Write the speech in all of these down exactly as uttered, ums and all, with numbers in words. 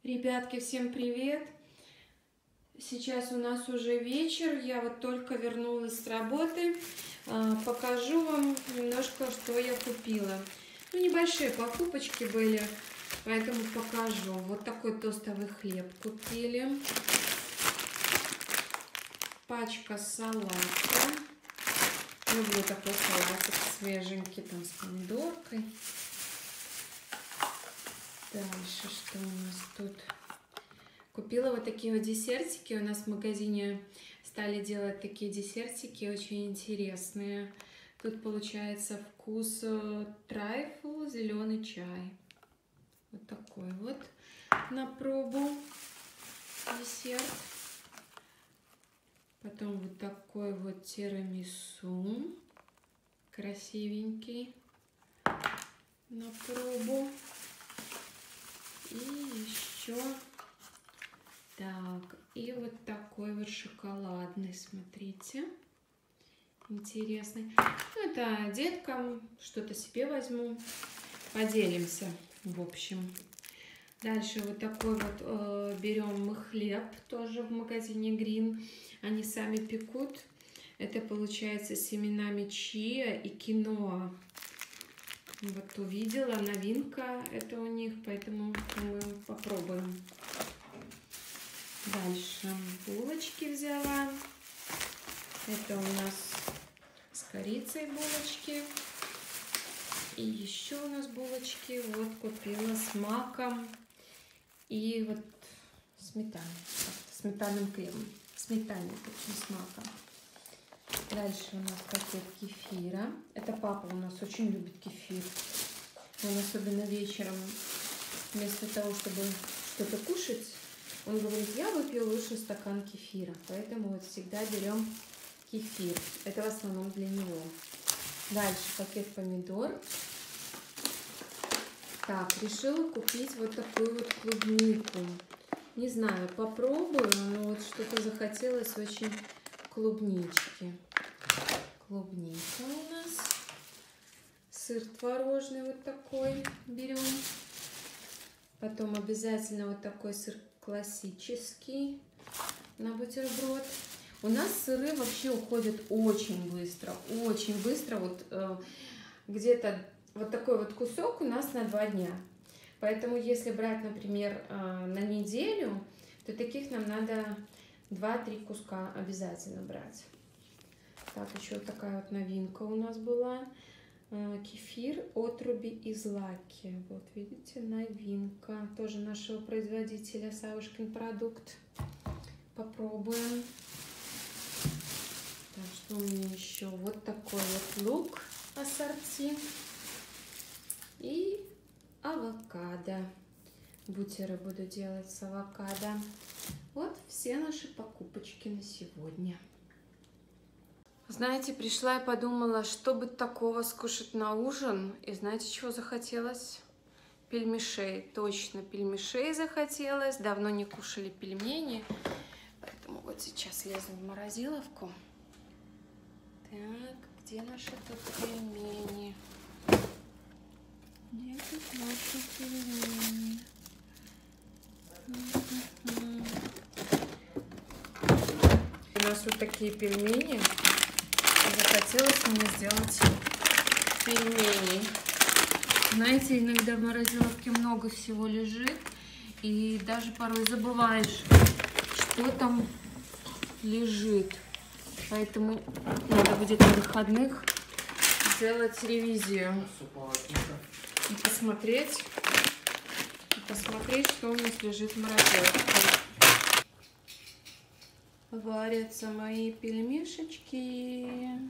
Ребятки, всем привет! Сейчас у нас уже вечер, я вот только вернулась с работы. Покажу вам немножко, что я купила. Ну, небольшие покупочки были, поэтому покажу. Вот такой тостовый хлеб купили. Пачка салата. Люблю такой салатик свеженький, там с помидоркой. Дальше что у нас тут? Купила вот такие вот десертики. У нас в магазине стали делать такие десертики очень интересные. Тут получается вкус трайфл, зеленый чай. Вот такой вот на пробу десерт. Потом вот такой вот тирамису. Красивенький на пробу. И еще так, и вот такой вот шоколадный, смотрите, интересный. Ну, это деткам, что-то себе возьму, поделимся, в общем. Дальше вот такой вот э, берем мы хлеб, тоже в магазине Green, они сами пекут. Это получается с семенами чиа и киноа. Вот увидела, новинка это у них, поэтому мы попробуем. Дальше булочки взяла. Это у нас с корицей булочки. И еще у нас булочки вот купила с маком и вот сметаной, сметанным кремом. Сметаной, точно, с маком. Дальше у нас пакет кефира. Это папа у нас очень любит кефир. Он особенно вечером, вместо того, чтобы что-то кушать, он говорит, я выпью лучше стакан кефира. Поэтому вот всегда берем кефир. Это в основном для него. Дальше пакет помидор. Так, решила купить вот такую вот клубнику. Не знаю, попробую, но вот что-то захотелось очень клубнички. Клубника у нас. Сыр творожный вот такой берем. Потом обязательно вот такой сыр классический на бутерброд. У нас сыры вообще уходят очень быстро. Очень быстро. Вот э, где-то вот такой вот кусок у нас на два дня. Поэтому если брать, например, э, на неделю, то таких нам надо два-три куска обязательно брать. Так, еще вот такая вот новинка у нас была. Кефир отруби из лаки. Вот видите, новинка. Тоже нашего производителя, Савушкин продукт. Попробуем. Так, что у меня еще? Вот такой вот лук ассорти. И авокадо. Бутеры буду делать с авокадо. Вот все наши покупочки на сегодня. Знаете, пришла и подумала, что бы такого скушать на ужин. И знаете, чего захотелось? Пельмешей. Точно, пельмешей захотелось. Давно не кушали пельмени. Поэтому вот сейчас лезу в морозиловку. Так, где наши тут пельмени? Где тут наши пельмени? У нас вот такие пельмени. Захотелось мне сделать пельмени. Знаете, иногда в морозиловке много всего лежит, и даже порой забываешь, что там лежит. Поэтому надо будет на выходных сделать ревизию и посмотреть, и посмотреть, что у нас лежит в морозиловке. Варятся мои пельмешечки.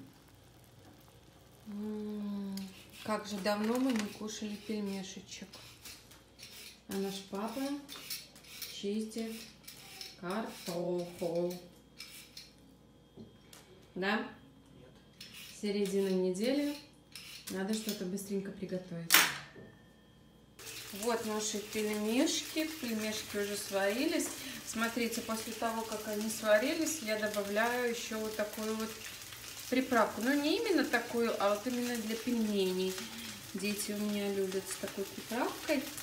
М-м-м, как же давно мы не кушали пельмешечек. А наш папа чистит картофель. Да? Середина недели. Надо что-то быстренько приготовить. Вот наши пельмешки. Пельмешки уже сварились. Смотрите, после того, как они сварились, я добавляю еще вот такую вот приправку. Но не именно такую, а вот именно для пельменей. Дети у меня любят с такой приправкой.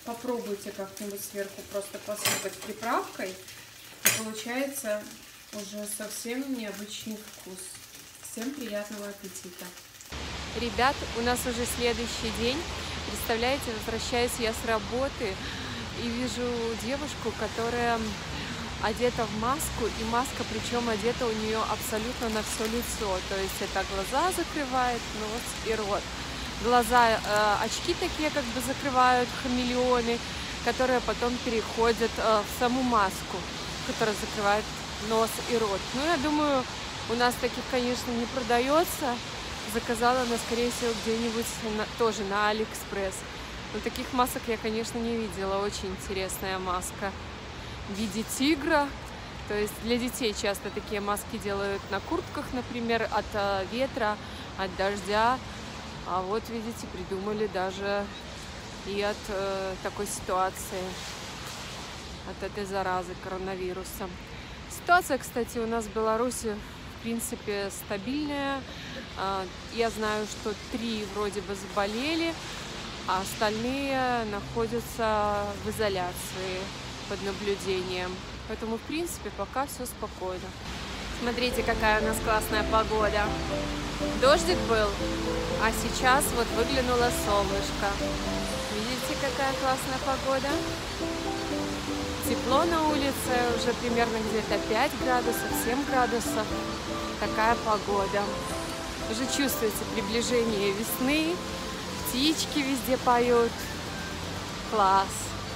Попробуйте как-нибудь сверху просто посыпать приправкой. И получается уже совсем необычный вкус. Всем приятного аппетита! Ребят, у нас уже следующий день. Представляете, возвращаюсь я с работы и вижу девушку, которая одета в маску, и маска причем одета у нее абсолютно на все лицо. То есть это глаза закрывает, нос и рот. Глаза, э, очки такие как бы закрывают хамелеоны, которые потом переходят э, в саму маску, которая закрывает нос и рот. Ну, я думаю, у нас таких, конечно, не продается. Заказала она, скорее всего, где-нибудь на, тоже на Алиэкспресс. Но таких масок я, конечно, не видела. Очень интересная маска в виде тигра. То есть для детей часто такие маски делают на куртках, например, от э, ветра, от дождя. А вот, видите, придумали даже и от э, такой ситуации, от этой заразы коронавируса. Ситуация, кстати, у нас в Беларуси, в принципе, стабильная. Я знаю, что три вроде бы заболели, а остальные находятся в изоляции под наблюдением. Поэтому, в принципе, пока все спокойно. Смотрите, какая у нас классная погода. Дождик был, а сейчас вот выглянуло солнышко. Видите, какая классная погода? Тепло на улице, уже примерно где-то пять градусов, семь градусов. Такая погода. Уже чувствуется приближение весны. Птички везде поют. Класс.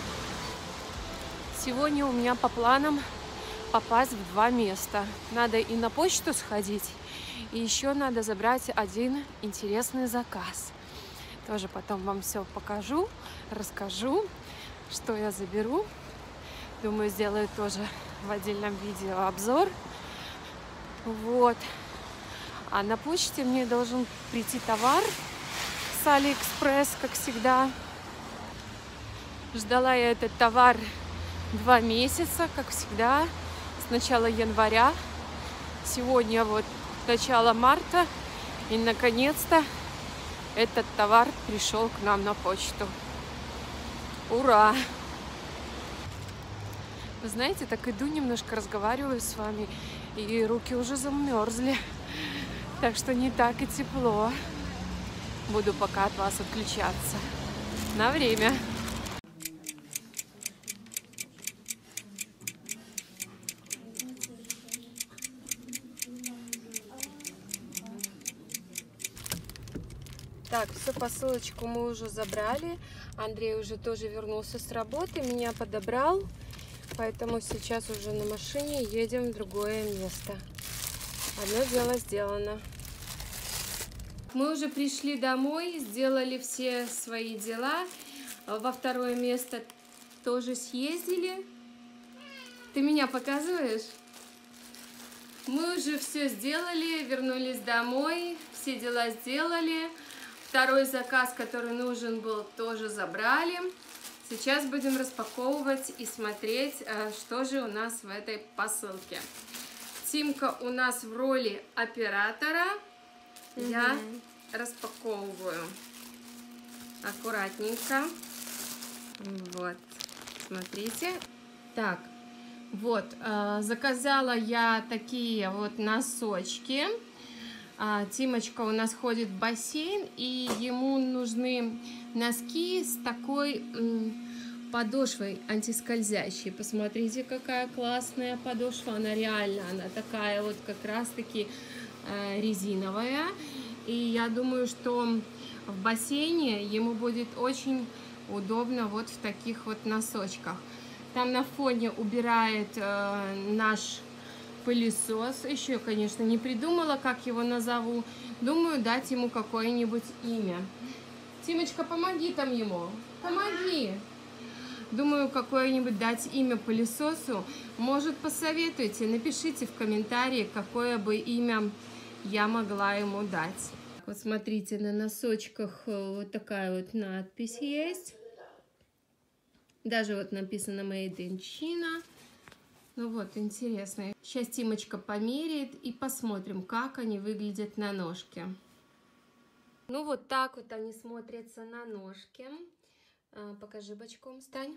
Сегодня у меня по планам попасть в два места. Надо и на почту сходить, и еще надо забрать один интересный заказ. Тоже потом вам все покажу, расскажу, что я заберу. Думаю, сделаю тоже в отдельном видео обзор. Вот. А на почте мне должен прийти товар с Алиэкспресс, как всегда. Ждала я этот товар два месяца, как всегда, с начала января. Сегодня вот начало марта, и наконец-то этот товар пришел к нам на почту. Ура! Вы знаете, так иду, немножко разговариваю с вами, и руки уже замерзли. Так что не так и тепло. Буду пока от вас отключаться. На время. Так, всю посылочку мы уже забрали. Андрей уже тоже вернулся с работы, меня подобрал. Поэтому сейчас уже на машине едем в другое место. Одно дело сделано. Мы уже пришли домой, сделали все свои дела. Во второе место тоже съездили. Ты меня показываешь? Мы уже все сделали, вернулись домой, все дела сделали. Второй заказ, который нужен был, тоже забрали. Сейчас будем распаковывать и смотреть, что же у нас в этой посылке. Тимка у нас в роли оператора. Mm-hmm. Я распаковываю аккуратненько. Вот, смотрите. Так, вот, заказала я такие вот носочки. Тимочка у нас ходит в бассейн, и ему нужны носки с такой подошвой антискользящей. Посмотрите, какая классная подошва. Она реально, она такая вот как раз-таки э, резиновая. И я думаю, что в бассейне ему будет очень удобно вот в таких вот носочках. Там на фоне убирает э, наш пылесос. Еще, конечно, не придумала, как его назову. Думаю, дать ему какое-нибудь имя. Тимочка, помоги там ему. Помоги. Думаю, какое-нибудь дать имя пылесосу. Может, посоветуйте, напишите в комментарии, какое бы имя я могла ему дать. Вот смотрите, на носочках вот такая вот надпись есть. Даже вот написано Made in China. Ну вот, интересно. Сейчас Тимочка померяет и посмотрим, как они выглядят на ножке. Ну вот так вот они смотрятся на ножке. А, покажи бочком, стань.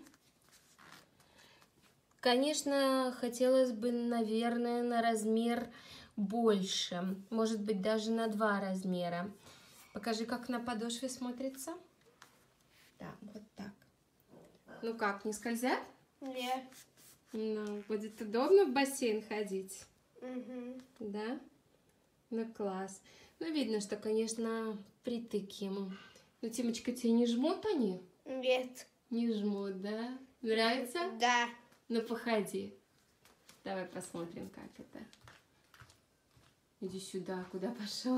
Конечно, хотелось бы, наверное, на размер больше. Может быть, даже на два размера. Покажи, как на подошве смотрится. Да, вот так. Ну как, не скользят? Нет. Ну, будет удобно в бассейн ходить? Угу. Да? Ну, класс. Ну, видно, что, конечно, притык ему. Ну, Тимочка, тебе не жмут они? Нет. Не жмут, да? Нравится? Да. Ну, походи. Давай посмотрим, как это. Иди сюда, куда пошел?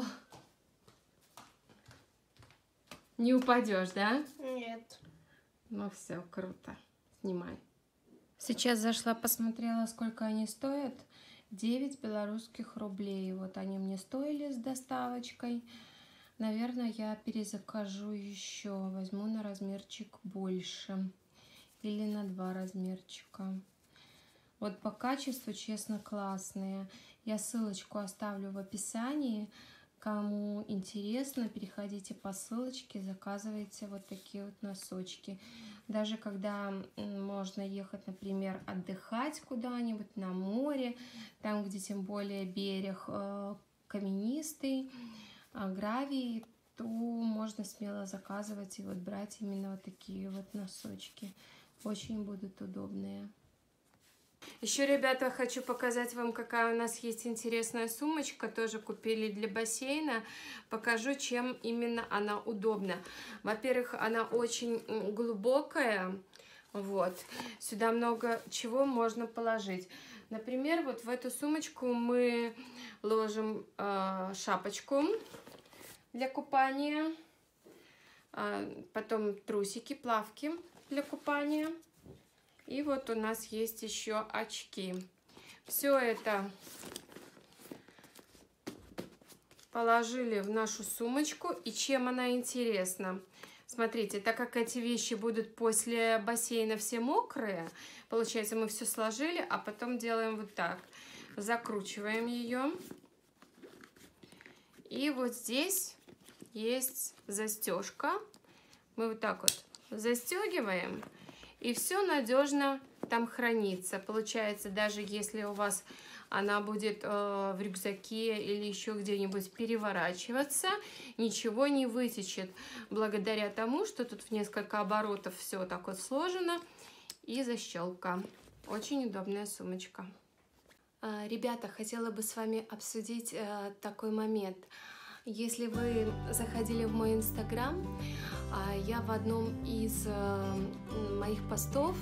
Не упадешь, да? Нет. Ну, все, круто. Снимай. Сейчас зашла, посмотрела, сколько они стоят. девять белорусских рублей. Вот они мне стоили с доставочкой. Наверное, я перезакажу еще. Возьму на размерчик больше. Или на два размерчика. Вот по качеству, честно, классные. Я ссылочку оставлю в описании. Кому интересно, переходите по ссылочке, заказывайте вот такие вот носочки. Даже когда можно ехать, например, отдыхать куда-нибудь на море, там, где тем более берег э, каменистый, э, гравий, то можно смело заказывать и вот брать именно вот такие вот носочки. Очень будут удобные. Еще, ребята, хочу показать вам, какая у нас есть интересная сумочка. Тоже купили для бассейна. Покажу, чем именно она удобна. Во-первых, она очень глубокая. Вот. Сюда много чего можно положить. Например, вот в эту сумочку мы ложим э, шапочку для купания. Э, потом трусики, плавки для купания. И вот у нас есть еще очки. Все это положили в нашу сумочку. И чем она интересна? Смотрите, так как эти вещи будут после бассейна все мокрые, получается, мы все сложили, а потом делаем вот так. Закручиваем ее. И вот здесь есть застежка. Мы вот так вот застегиваем. И все надежно там хранится. Получается, даже если у вас она будет э, в рюкзаке или еще где-нибудь переворачиваться, ничего не вытечет. Благодаря тому, что тут в несколько оборотов все так вот сложено. И защелка. Очень удобная сумочка. А, ребята, хотела бы с вами обсудить э, такой момент. Если вы заходили в мой инстаграм, я в одном из моих постов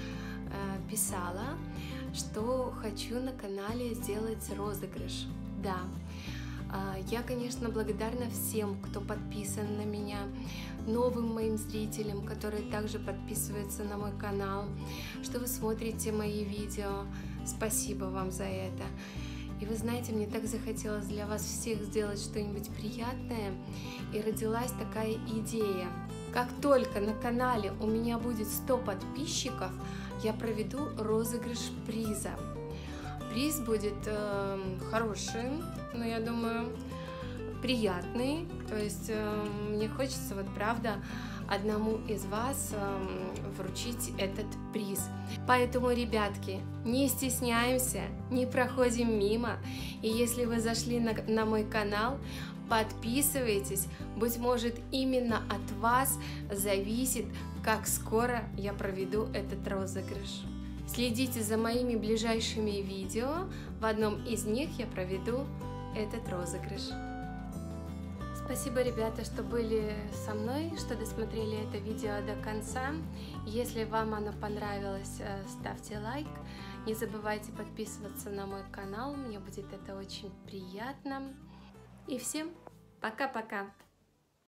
писала, что хочу на канале сделать розыгрыш. Да, я, конечно, благодарна всем, кто подписан на меня, новым моим зрителям, которые также подписываются на мой канал, что вы смотрите мои видео. Спасибо вам за это. И вы знаете, мне так захотелось для вас всех сделать что-нибудь приятное, и родилась такая идея. Как только на канале у меня будет сто подписчиков, я проведу розыгрыш приза. Приз будет э, хороший, но я думаю, приятный. То есть э, мне хочется, вот правда, одному из вас э, вручить этот приз. Поэтому, ребятки, не стесняемся, не проходим мимо. И если вы зашли на, на мой канал, подписывайтесь. Быть может, именно от вас зависит, как скоро я проведу этот розыгрыш. Следите за моими ближайшими видео. В одном из них я проведу этот розыгрыш. Спасибо, ребята, что были со мной, что досмотрели это видео до конца. Если вам оно понравилось, ставьте лайк. Не забывайте подписываться на мой канал, мне будет это очень приятно. И всем пока-пока!